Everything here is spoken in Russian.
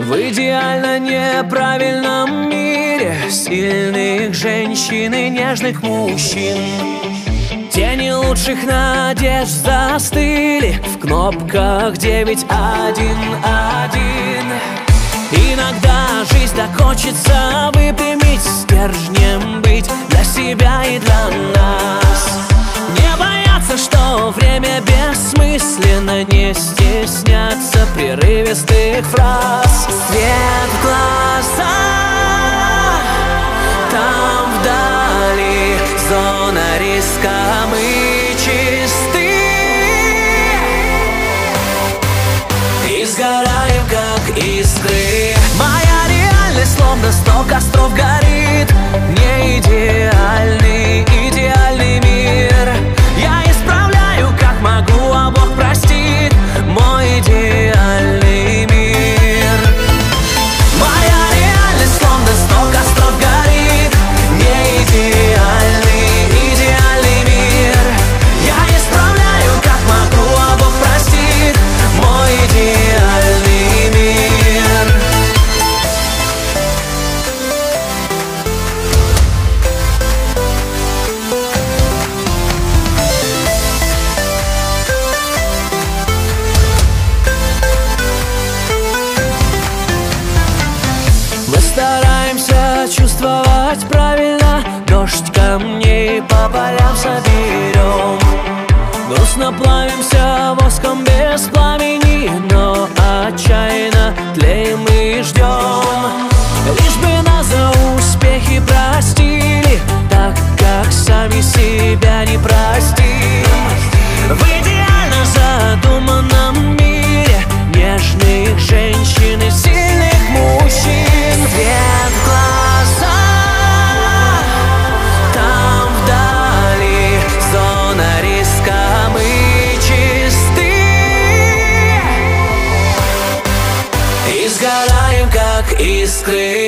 В идеально неправильном мире сильных женщин и нежных мужчин тени лучших надежд застыли в кнопках 911. Иногда жизнь так хочется выпрямить, стержнем быть для себя и для нас. Не бояться, что время бессмысленно, не стесняться прерывистых фраз. Свет в глазах, там вдали зона риска, мы чисты и сгораем, как искры. Моя реальность словно 100 костров горит. Не идеальный, идеальный мир я исправляю, как могу, а Бог простит мой идеальный мир. Моя реальность словно 100 костров горит. Не идеальный, идеальный мир я исправляю, как могу, а Бог простит мой идеальный мир. Мы стараемся чувствовать правильно, дождь камней по полям соберем. Грустно плавимся воском без пламени, но отчаянно тлеем и ждем. Лишь бы нас за успехи простили, так как сами себя не простим. В идеально задуманном мире нежных женщин и сильных мужчин. Свет в глазах, там вдали зона риска, мы чисты и сгораем, как искры.